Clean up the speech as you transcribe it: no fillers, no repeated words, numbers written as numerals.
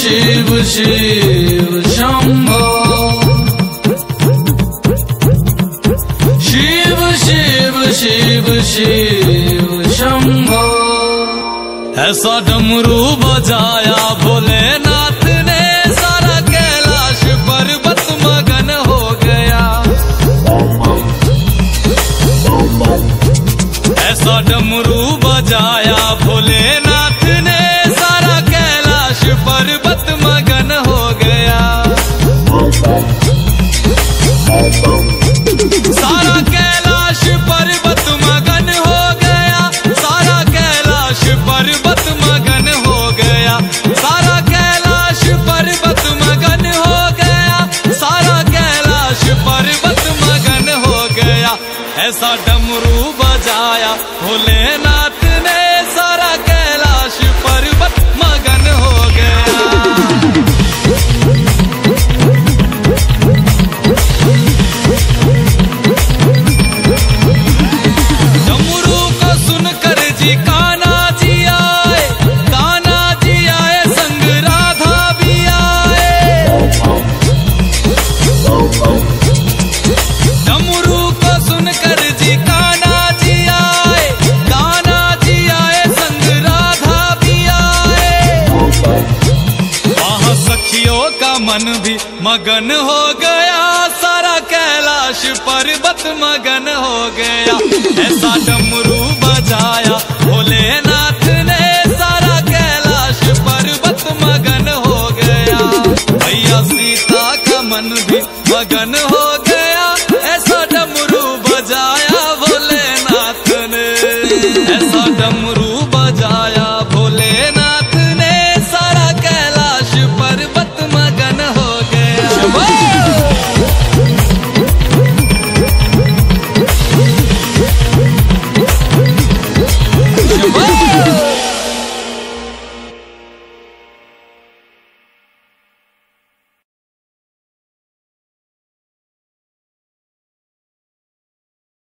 शिव शिव शंभो, शिव शिव शिव शिव शंभो। ऐसा डमरू बजाया भोलेनाथ ने, सारा कैलाश पर्वत मगन हो गया। ऐसा डमरू बजाया भोलेनाथ ने, सारा कैलाश पर्वत मगन हो गया। सारा कैलाश पर्वत मगन हो गया, सारा कैलाश पर्वत मगन हो गया, सारा कैलाश पर्वत मगन हो गया, सारा कैलाश पर्वत मगन हो गया। ऐसा डमरू बजाया भोलेनाथ ने, सारा कैलाश पर्वत मगन हो गया। डमरू को सुनकर जी कान्हा जी आए, कान्हा जी आए संग राधा भी आए। डमरू को सुनकर जी कान्हा जी आए, कान्हा जी आए संग राधा भी आए। वहाँ सखियों का मन भी मगन हो गया, सारा कैलाश पर्वत मगन हो गया। ऐसा डमरू बजाया भोलेनाथ ने, सारा कैलाश पर्वत मगन हो गया। भैया सीता का मन भी मगन हो